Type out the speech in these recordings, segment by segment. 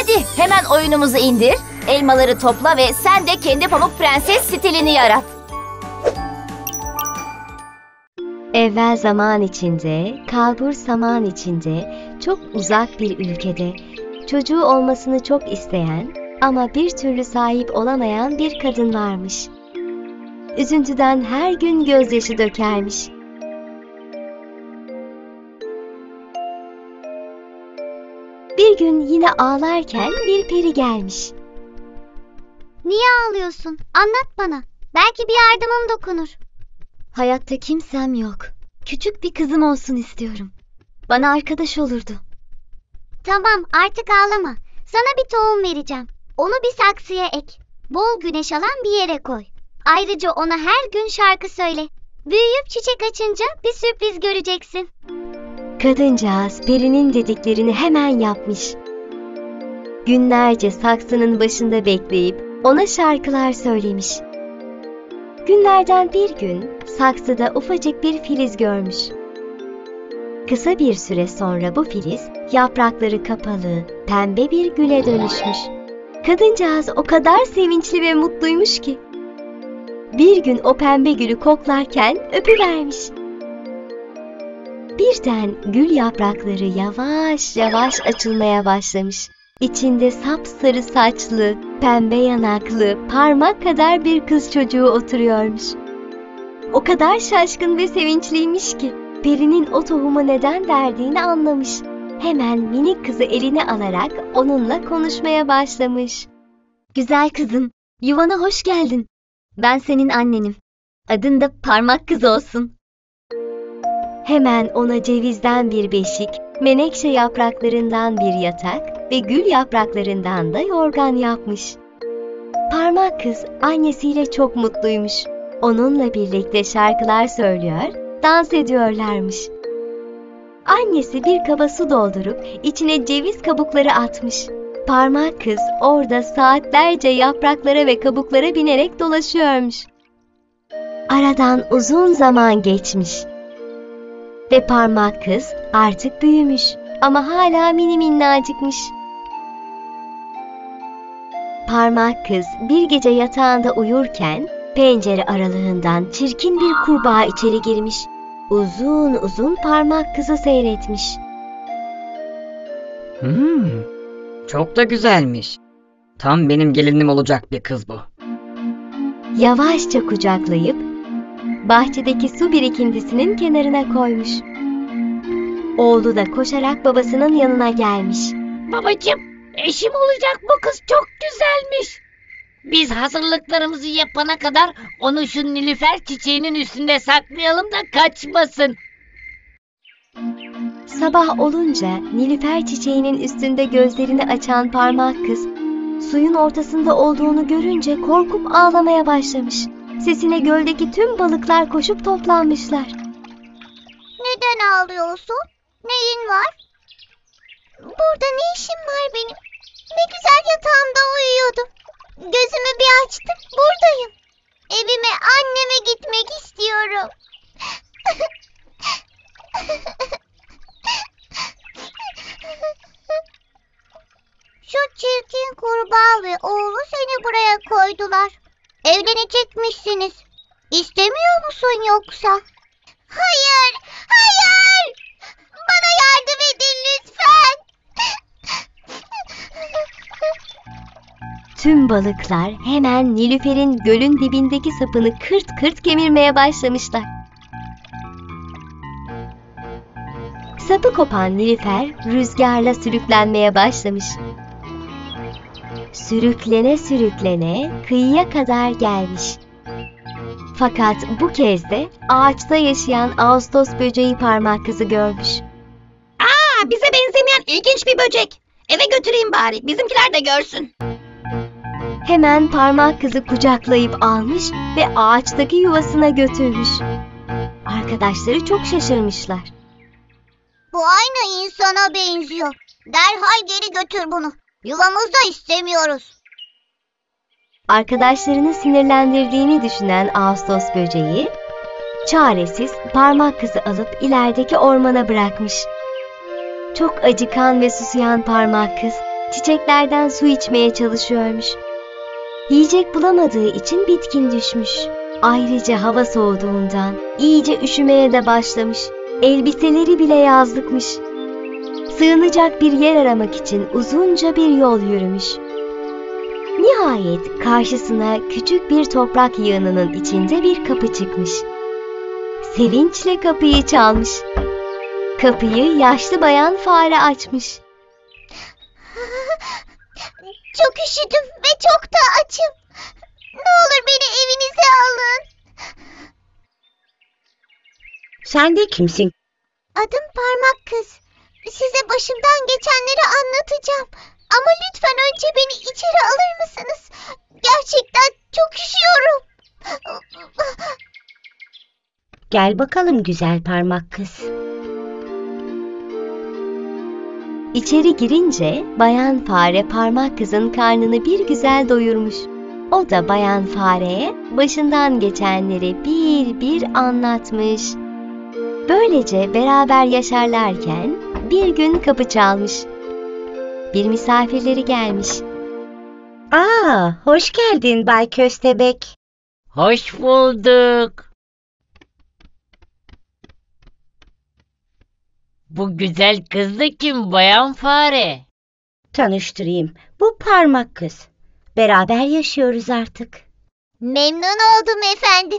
Hadi hemen oyunumuzu indir, elmaları topla ve sen de kendi Pamuk Prenses stilini yarat. Evvel zaman içinde, kalbur zaman içinde, çok uzak bir ülkede, çocuğu olmasını çok isteyen ama bir türlü sahip olamayan bir kadın varmış. Üzüntüden her gün gözyaşı dökermiş. Bir gün yine ağlarken bir peri gelmiş. Niye ağlıyorsun? Anlat bana. Belki bir yardımım dokunur. Hayatta kimsem yok. Küçük bir kızım olsun istiyorum. Bana arkadaş olurdu. Tamam, artık ağlama. Sana bir tohum vereceğim. Onu bir saksıya ek. Bol güneş alan bir yere koy. Ayrıca ona her gün şarkı söyle. Büyüyüp çiçek açınca bir sürpriz göreceksin. Kadıncağız perinin dediklerini hemen yapmış. Günlerce saksının başında bekleyip ona şarkılar söylemiş. Günlerden bir gün saksıda ufacık bir filiz görmüş. Kısa bir süre sonra bu filiz yaprakları kapalı, pembe bir güle dönüşmüş. Kadıncağız o kadar sevinçli ve mutluymuş ki. Bir gün o pembe gülü koklarken öpüvermiş. Birden gül yaprakları yavaş yavaş açılmaya başlamış. İçinde sapsarı saçlı, pembe yanaklı, parmak kadar bir kız çocuğu oturuyormuş. O kadar şaşkın ve sevinçliymiş ki perinin o tohumu neden verdiğini anlamış. Hemen minik kızı eline alarak onunla konuşmaya başlamış. Güzel kızım, yuvana hoş geldin. Ben senin annenim. Adın da parmak kız olsun. Hemen ona cevizden bir beşik, menekşe yapraklarından bir yatak ve gül yapraklarından da yorgan yapmış. Parmak kız annesiyle çok mutluymuş. Onunla birlikte şarkılar söylüyor, dans ediyorlarmış. Annesi bir kaba su doldurup içine ceviz kabukları atmış. Parmak kız orada saatlerce yapraklara ve kabuklara binerek dolaşıyormuş. Aradan uzun zaman geçmiş. Ve parmak kız artık büyümüş ama hala mini minnacıkmış. Parmak kız bir gece yatağında uyurken pencere aralığından çirkin bir kurbağa içeri girmiş. Uzun uzun parmak kızı seyretmiş. Çok da güzelmiş. Tam benim gelinim olacak bir kız bu. Yavaşça kucaklayıp bahçedeki su birikintisinin kenarına koymuş. Oğlu da koşarak babasının yanına gelmiş. Babacığım, eşim olacak bu kız çok güzelmiş. Biz hazırlıklarımızı yapana kadar onu şu nilüfer çiçeğinin üstünde saklayalım da kaçmasın. Sabah olunca nilüfer çiçeğinin üstünde gözlerini açan parmak kız, suyun ortasında olduğunu görünce korkup ağlamaya başlamış. Sesine göldeki tüm balıklar koşup toplanmışlar. Neden ağlıyorsun? Neyin var? Burada ne işim var benim? Ne güzel yatağımda uyuyordum. Gözümü bir açtım, buradayım. Evime, anneme gitmek istiyorum. Şu çirkin kurbağa ve oğlu seni buraya koydular. Evlenecekmişsiniz. İstemiyor musun yoksa? Hayır, hayır! Bana yardım edin lütfen. Tüm balıklar hemen nilüferin gölün dibindeki sapını kırt kırt kemirmeye başlamışlar. Sapı kopan nilüfer rüzgarla sürüklenmeye başlamış. Sürüklene sürüklene kıyıya kadar gelmiş. Fakat bu kez de ağaçta yaşayan Ağustos böceği parmak kızı görmüş. Bize benzemeyen ilginç bir böcek. Eve götüreyim bari, bizimkiler de görsün. Hemen parmak kızı kucaklayıp almış ve ağaçtaki yuvasına götürmüş. Arkadaşları çok şaşırmışlar. Bu aynı insana benziyor. Derhal geri götür bunu. Yuvamızda istemiyoruz. Arkadaşlarını sinirlendirdiğini düşünen Ağustos böceği, çaresiz parmak kızı alıp ilerideki ormana bırakmış. Çok acıkan ve susayan parmak kız Çiçeklerden su içmeye çalışıyormuş. Yiyecek bulamadığı için bitkin düşmüş. Ayrıca hava soğuduğundan iyice üşümeye de başlamış. Elbiseleri bile yazlıkmış. Sığınacak bir yer aramak için uzunca bir yol yürümüş. Nihayet karşısına küçük bir toprak yığınının içinde bir kapı çıkmış. Sevinçle kapıyı çalmış. Kapıyı yaşlı bayan fare açmış. Çok üşüdüm ve çok da açım. Ne olur beni evinize alın. Sen de kimsin? Adım Parmak Kız. Size başımdan geçenleri anlatacağım. Ama lütfen önce beni içeri alır mısınız? Gerçekten çok üşüyorum. Gel bakalım güzel parmak kız. İçeri girince bayan fare parmak kızın karnını bir güzel doyurmuş. O da bayan fareye başından geçenleri bir bir anlatmış. Böylece beraber yaşarlarken bir gün kapı çalmış. Bir misafirleri gelmiş. Hoş geldin Bay Köstebek. Hoş bulduk. Bu güzel kız da kim bayan fare? Tanıştırayım. Bu parmak kız. Beraber yaşıyoruz artık. Memnun oldum efendim.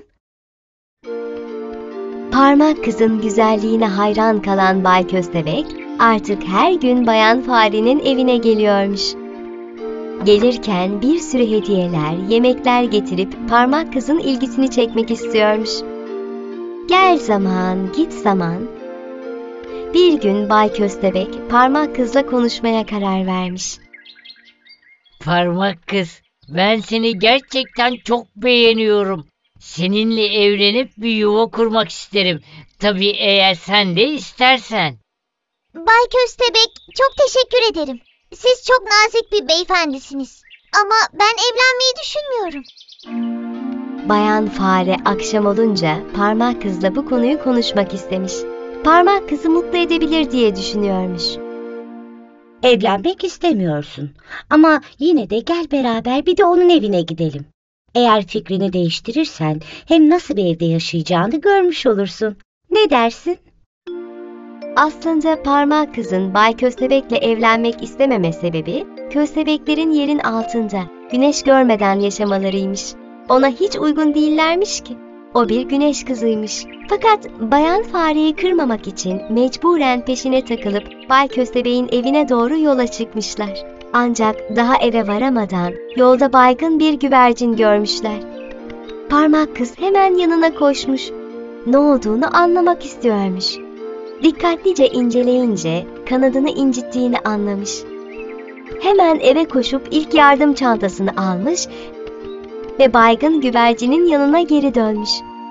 Parmak kızın güzelliğine hayran kalan Bay Köstebek artık her gün bayan farenin evine geliyormuş. Gelirken bir sürü hediyeler, yemekler getirip parmak kızın ilgisini çekmek istiyormuş. Gel zaman, git zaman. Bir gün Bay Köstebek parmak kızla konuşmaya karar vermiş. Parmak kız, ben seni gerçekten çok beğeniyorum. Seninle evlenip bir yuva kurmak isterim. Tabii eğer sen de istersen. Bay Köstebek, çok teşekkür ederim. Siz çok nazik bir beyefendisiniz. Ama ben evlenmeyi düşünmüyorum. Bayan fare akşam olunca parmak kızla bu konuyu konuşmak istemiş. Parmak kızı mutlu edebilir diye düşünüyormuş. Evlenmek istemiyorsun. Ama yine de gel beraber bir de onun evine gidelim. Eğer fikrini değiştirirsen hem nasıl bir evde yaşayacağını görmüş olursun. Ne dersin? Aslında parmak kızın Bay Köstebek'le evlenmek istememe sebebi, köstebeklerin yerin altında, güneş görmeden yaşamalarıymış. Ona hiç uygun değillermiş ki. O bir güneş kızıymış. Fakat bayan fareyi kırmamak için mecburen peşine takılıp Bay Köstebek'in evine doğru yola çıkmışlar. Ancak daha eve varamadan yolda baygın bir güvercin görmüşler. Parmak kız hemen yanına koşmuş. Ne olduğunu anlamak istiyormuş. Dikkatlice inceleyince kanadını incittiğini anlamış. Hemen eve koşup ilk yardım çantasını almış ve baygın güvercinin yanına geri dönmüş.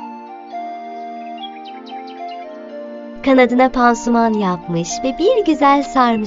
Kanadına pansuman yapmış ve bir güzel sarmış.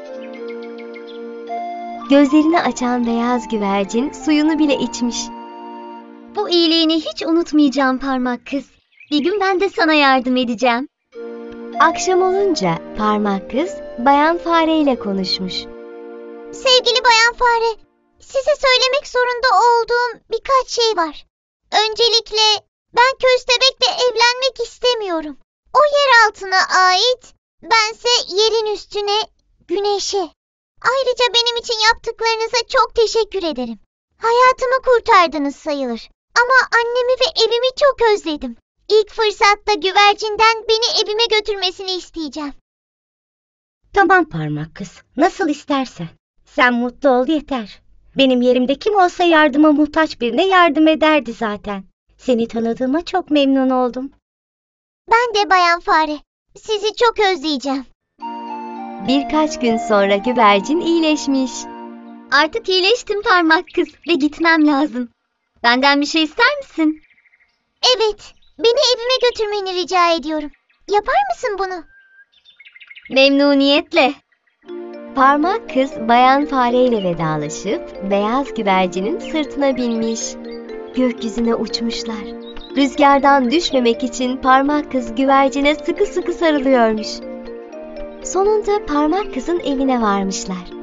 Gözlerini açan beyaz güvercin suyunu bile içmiş. Bu iyiliğini hiç unutmayacağım parmak kız. Bir gün ben de sana yardım edeceğim. Akşam olunca parmak kız bayan fareyle konuşmuş. Sevgili bayan fare, size söylemek zorunda olduğum birkaç şey var. Öncelikle ben köstebekle evlenmek istemiyorum. O yer altına ait, bense yerin üstüne, güneşe. Ayrıca benim için yaptıklarınıza çok teşekkür ederim. Hayatımı kurtardınız sayılır. Ama annemi ve evimi çok özledim. İlk fırsatta güvercinden beni evime götürmesini isteyeceğim. Tamam parmak kız. Nasıl istersen. Sen mutlu ol yeter. Benim yerimde kim olsa yardıma muhtaç birine yardım ederdi zaten. Seni tanıdığıma çok memnun oldum. Ben de bayan fare. Sizi çok özleyeceğim. Birkaç gün sonra güvercin iyileşmiş. Artık iyileştim parmak kız ve gitmem lazım. Benden bir şey ister misin? Evet, beni evime götürmeni rica ediyorum. Yapar mısın bunu? Memnuniyetle. Parmak kız bayan fareyle vedalaşıp beyaz güvercinin sırtına binmiş. Gökyüzüne uçmuşlar. Rüzgardan düşmemek için parmak kız güvercine sıkı sıkı sarılıyormuş. Sonunda parmak kızın evine varmışlar.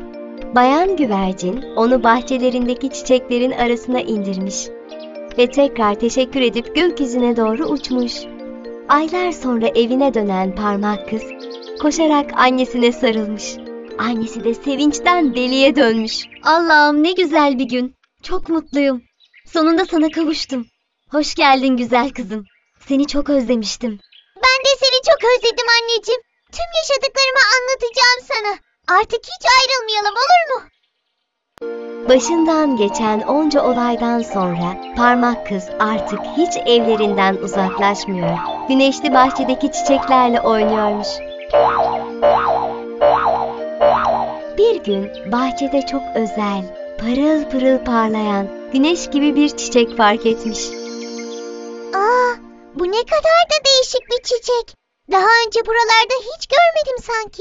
Bayan güvercin onu bahçelerindeki çiçeklerin arasına indirmiş ve tekrar teşekkür edip gökyüzüne doğru uçmuş. Aylar sonra evine dönen parmak kız koşarak annesine sarılmış. Annesi de sevinçten deliye dönmüş. Allah'ım ne güzel bir gün. Çok mutluyum. Sonunda sana kavuştum. Hoş geldin güzel kızım. Seni çok özlemiştim. Ben de seni çok özledim anneciğim. Tüm yaşadıklarımı anlatacağım sana. Artık hiç ayrılmayalım, olur mu? Başından geçen onca olaydan sonra parmak kız artık hiç evlerinden uzaklaşmıyor. Güneşli bahçedeki çiçeklerle oynuyormuş. Bir gün bahçede çok özel, parıl pırıl parlayan, güneş gibi bir çiçek fark etmiş. Aa, bu ne kadar da değişik bir çiçek. Daha önce buralarda hiç görmedim sanki.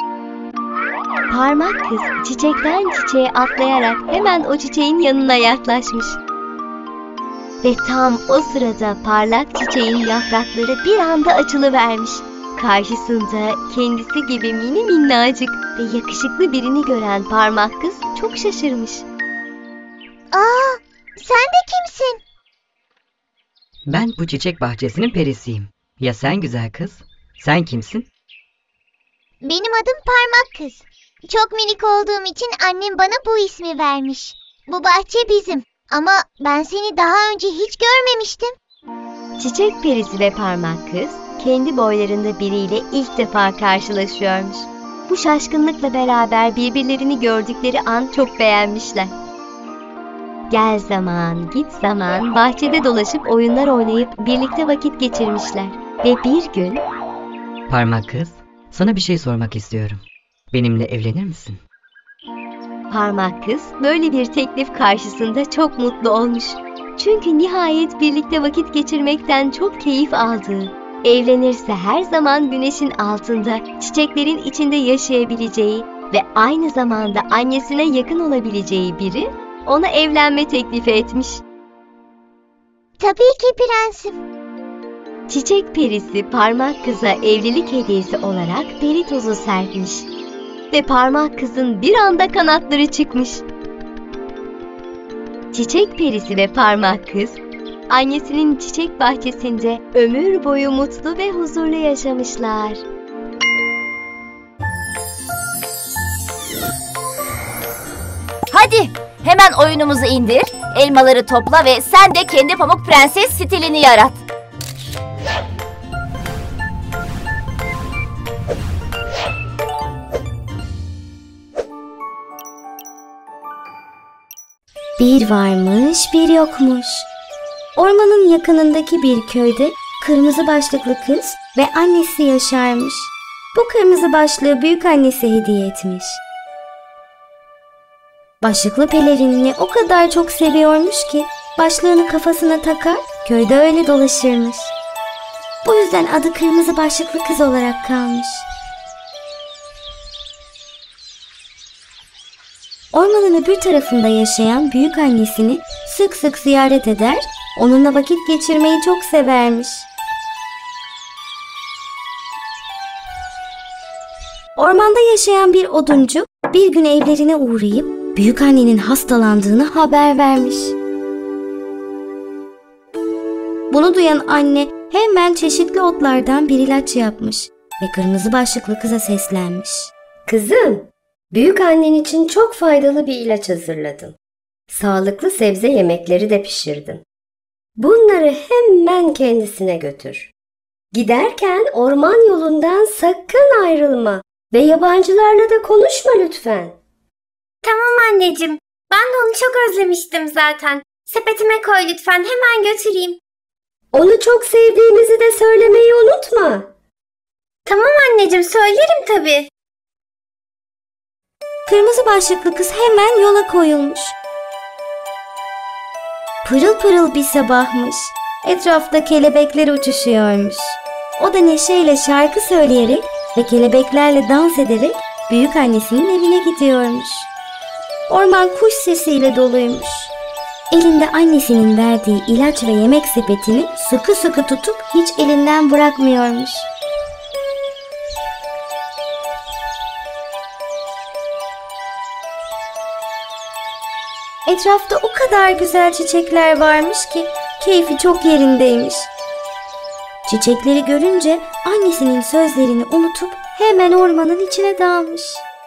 Parmak kız çiçekten çiçeğe atlayarak hemen o çiçeğin yanına yaklaşmış. Ve tam o sırada parlak çiçeğin yaprakları bir anda açılıvermiş. Karşısında kendisi gibi mini minnacık ve yakışıklı birini gören parmak kız çok şaşırmış. Aa, sen de kimsin? Ben bu çiçek bahçesinin perisiyim. Ya sen güzel kız? Sen kimsin? Benim adım Parmak Kız. Çok minik olduğum için annem bana bu ismi vermiş. Bu bahçe bizim. Ama ben seni daha önce hiç görmemiştim. Çiçek perisi ve parmak kız kendi boylarında biriyle ilk defa karşılaşıyormuş. Bu şaşkınlıkla beraber birbirlerini gördükleri an çok beğenmişler. Gel zaman, git zaman bahçede dolaşıp oyunlar oynayıp birlikte vakit geçirmişler. Ve bir gün Parmak kız, sana bir şey sormak istiyorum. Benimle evlenir misin? parmak kız böyle bir teklif karşısında çok mutlu olmuş. Çünkü nihayet birlikte vakit geçirmekten çok keyif aldığı, evlenirse her zaman güneşin altında, çiçeklerin içinde yaşayabileceği ve aynı zamanda annesine yakın olabileceği biri ona evlenme teklifi etmiş. Tabii ki prensim. Çiçek perisi parmak kıza evlilik hediyesi olarak peri tozu serpmiş. Ve parmak kızın bir anda kanatları çıkmış. Çiçek perisi ve parmak kız, annesinin çiçek bahçesinde ömür boyu mutlu ve huzurlu yaşamışlar. Hadi hemen oyunumuzu indir, elmaları topla ve sen de kendi Pamuk Prenses stilini yarat. Bir varmış, bir yokmuş. Ormanın yakınındaki bir köyde kırmızı başlıklı kız ve annesi yaşarmış. Bu kırmızı başlığı büyük annesi hediye etmiş. Başlıklı pelerinini o kadar çok seviyormuş ki başlığını kafasına takar, köyde öyle dolaşırmış. Bu yüzden adı kırmızı başlıklı kız olarak kalmış. Ormanın öbür tarafında yaşayan büyük annesini sık sık ziyaret eder, onunla vakit geçirmeyi çok severmiş. Ormanda yaşayan bir oduncu bir gün evlerine uğrayıp büyük annenin hastalandığını haber vermiş. Bunu duyan anne hemen çeşitli otlardan bir ilaç yapmış ve kırmızı başlıklı kıza seslenmiş. Kızım, büyük annen için çok faydalı bir ilaç hazırladım. Sağlıklı sebze yemekleri de pişirdim. Bunları hemen kendisine götür. Giderken orman yolundan sakın ayrılma ve yabancılarla da konuşma lütfen. Tamam anneciğim, ben de onu çok özlemiştim zaten. Sepetime koy lütfen, hemen götüreyim. Onu çok sevdiğimizi de söylemeyi unutma. Tamam anneciğim, söylerim tabii. Kırmızı başlıklı kız hemen yola koyulmuş. Pırıl pırıl bir sabahmış. Etrafta kelebekler uçuşuyormuş. O da neşeyle şarkı söyleyerek ve kelebeklerle dans ederek büyük annesinin evine gidiyormuş. Orman kuş sesiyle doluymuş. Elinde annesinin verdiği ilaç ve yemek sepetini sıkı sıkı tutup hiç elinden bırakmıyormuş. Etrafta o kadar güzel çiçekler varmış ki keyfi çok yerindeymiş. Çiçekleri görünce annesinin sözlerini unutup hemen ormanın içine dalmış.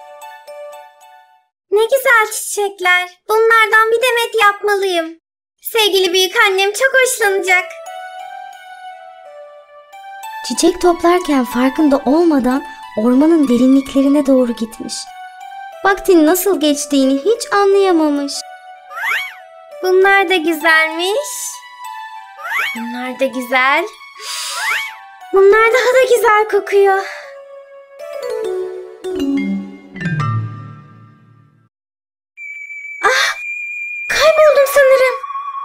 Ne güzel çiçekler. Bunlardan bir demet yapmalıyım. Sevgili büyük annem çok hoşlanacak. Çiçek toplarken farkında olmadan ormanın derinliklerine doğru gitmiş. Vaktin nasıl geçtiğini hiç anlayamamış. Bunlar da güzelmiş. Bunlar da güzel. Bunlar daha da güzel kokuyor. Kayboldum sanırım.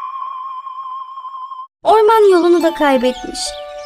Orman yolunu da kaybetmiş.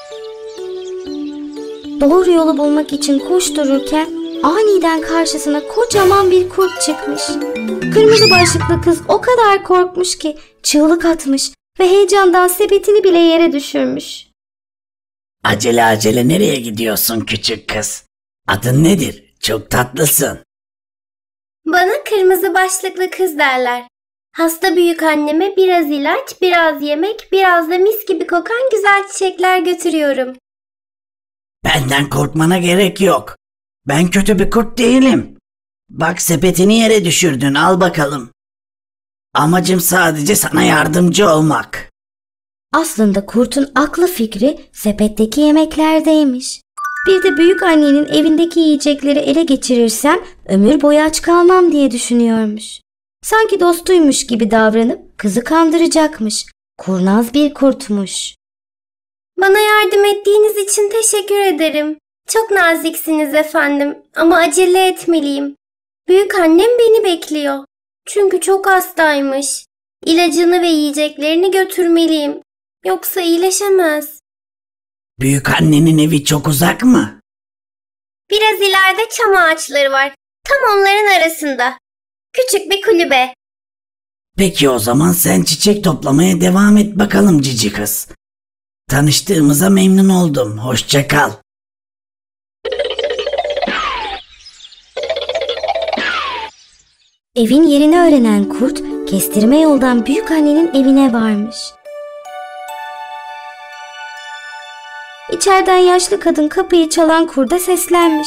Doğru yolu bulmak için koştururken aniden karşısına kocaman bir kurt çıkmış. Kırmızı başlıklı kız o kadar korkmuş ki çığlık atmış ve heyecandan sepetini bile yere düşürmüş. Acele acele nereye gidiyorsun küçük kız? Adın nedir? Çok tatlısın. Bana kırmızı başlıklı kız derler. Hasta büyük anneme biraz ilaç, biraz yemek, biraz da mis gibi kokan güzel çiçekler götürüyorum. Benden korkmana gerek yok. Ben kötü bir kurt değilim. Bak sepetini yere düşürdün, al bakalım. Amacım sadece sana yardımcı olmak. Aslında kurtun aklı fikri sepetteki yemeklerdeymiş. Bir de büyük annenin evindeki yiyecekleri ele geçirirsem ömür boyu aç kalmam diye düşünüyormuş. Sanki dostuymuş gibi davranıp kızı kandıracakmış. Kurnaz bir kurtmuş. Bana yardım ettiğiniz için teşekkür ederim. Çok naziksiniz efendim ama acele etmeliyim. Büyük annem beni bekliyor. Çünkü çok hastaymış. İlacını ve yiyeceklerini götürmeliyim. Yoksa iyileşemez. Büyük annenin evi çok uzak mı? Biraz ileride çam ağaçları var. Tam onların arasında. Küçük bir kulübe. Peki o zaman sen çiçek toplamaya devam et bakalım cici kız. Tanıştığımıza memnun oldum. Hoşça kal. Evin yerini öğrenen kurt, kestirme yoldan büyük annenin evine varmış. İçeriden yaşlı kadın kapıyı çalan kurda seslenmiş.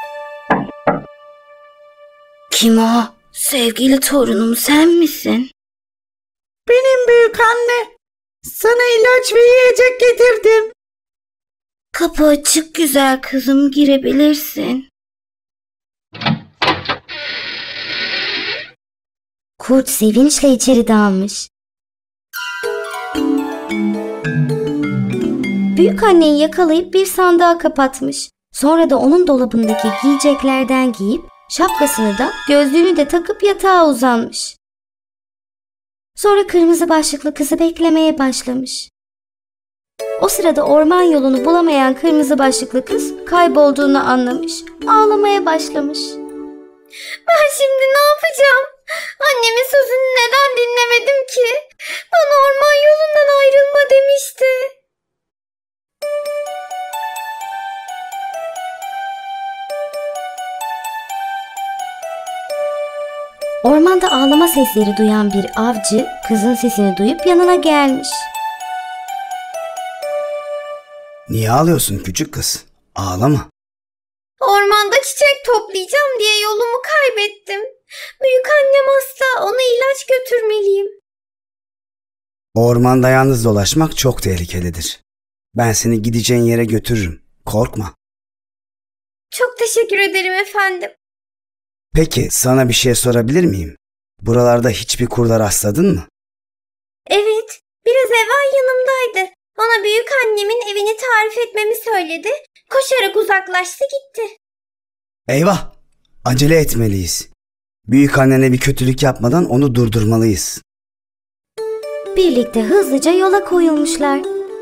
Kim o? Sevgili torunum sen misin? Benim büyük anne. Sana ilaç ve yiyecek getirdim. Kapı açık güzel kızım, girebilirsin. Kurt sevinçle içeri dalmış. Büyük anneyi yakalayıp bir sandığa kapatmış. Sonra da onun dolabındaki giyeceklerden giyip şapkasını da gözlüğünü de takıp yatağa uzanmış. Sonra kırmızı başlıklı kızı beklemeye başlamış. O sırada orman yolunu bulamayan kırmızı başlıklı kız kaybolduğunu anlamış. Ağlamaya başlamış. Ben şimdi ne yapacağım? Annemin sözünü neden dinlemedim ki? Bana orman yolundan ayrılma demişti. Ormanda ağlama sesleri duyan bir avcı kızın sesini duyup yanına gelmiş. Niye ağlıyorsun küçük kız? Ağlama. Ormanda çiçek toplayacağım diye yolumu kaybettim. Büyük annem hasta, ona ilaç götürmeliyim. Ormanda yalnız dolaşmak çok tehlikelidir. Ben seni gideceğin yere götürürüm. Korkma. Çok teşekkür ederim efendim. Peki sana bir şey sorabilir miyim? Buralarda hiçbir kurda rastladın mı? Evet, biraz evvel yanımdaydı. Ona büyük annemin evini tarif etmemi söyledi. Koşarak uzaklaştı gitti. Eyvah! Acele etmeliyiz. Büyük annene bir kötülük yapmadan onu durdurmalıyız. Birlikte hızlıca yola koyulmuşlar.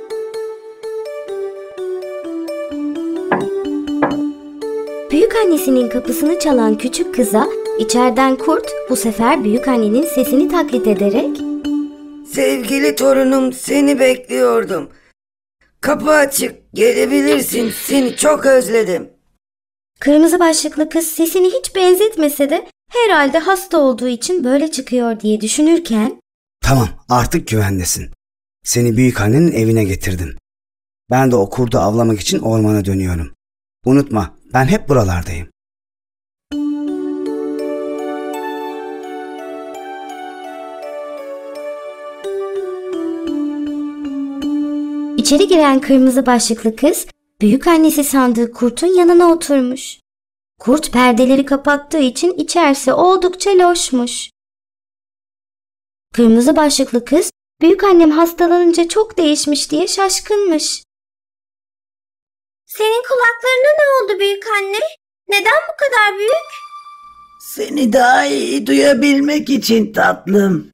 Büyük annesinin kapısını çalan küçük kıza içeriden kurt bu sefer büyük annenin sesini taklit ederek "Sevgili torunum, seni bekliyordum. Kapı açık, gelebilirsin, seni çok özledim." Kırmızı başlıklı kız sesini hiç benzetmese de Herhalde hasta olduğu için böyle çıkıyor diye düşünürken Tamam, artık güvendesin. Seni büyükannenin evine getirdim. Ben de o kurdu avlamak için ormana dönüyorum. Unutma, ben hep buralardayım. içeri giren kırmızı başlıklı kız büyük annesi sandığı kurtun yanına oturmuş. Kurt perdeleri kapattığı için içerisi oldukça loşmuş. Kırmızı başlıklı kız büyük annem hastalanınca çok değişmiş diye şaşkınmış. Senin kulaklarına ne oldu büyük anne? Neden bu kadar büyük? Seni daha iyi duyabilmek için tatlım.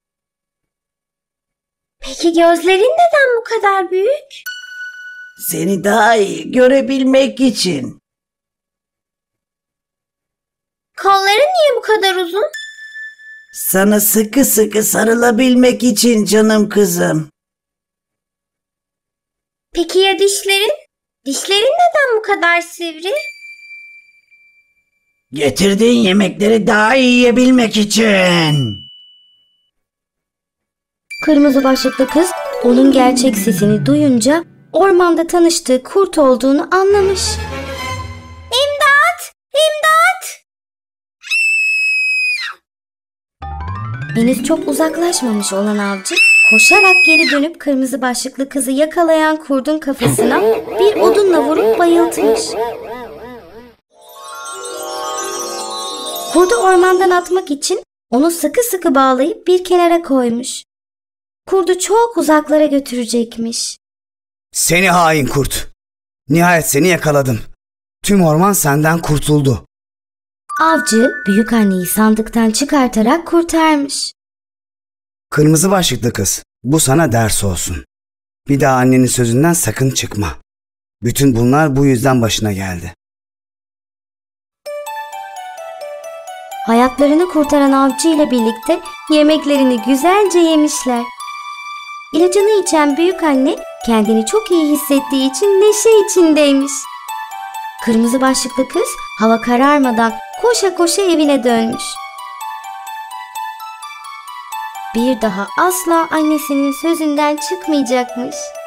Peki gözlerin neden bu kadar büyük? Seni daha iyi görebilmek için. Kolların niye bu kadar uzun? Sana sıkı sıkı sarılabilmek için canım kızım. Peki ya dişlerin? Dişlerin neden bu kadar sivri? Getirdiğin yemekleri daha iyi yiyebilmek için. Kırmızı başlıklı kız onun gerçek sesini duyunca ormanda tanıştığı kurt olduğunu anlamış. İmdat! İmdat! Henüz çok uzaklaşmamış olan avcı koşarak geri dönüp kırmızı başlıklı kızı yakalayan kurdun kafasına bir odunla vurup bayıltmış. Kurdu ormandan atmak için onu sıkı sıkı bağlayıp bir kenara koymuş. Kurdu çok uzaklara götürecekmiş. Seni hain kurt. Nihayet seni yakaladım. Tüm orman senden kurtuldu. Avcı büyük anneyi sandıktan çıkartarak kurtarmış. Kırmızı başlıklı kız, bu sana ders olsun. Bir daha annenin sözünden sakın çıkma. Bütün bunlar bu yüzden başına geldi. Hayatlarını kurtaran avcı ile birlikte yemeklerini güzelce yemişler. İlacını içen büyük anne kendini çok iyi hissettiği için neşe içindeymiş. Kırmızı başlıklı kız hava kararmadan koşa koşa evine dönmüş. Bir daha asla annesinin sözünden çıkmayacakmış.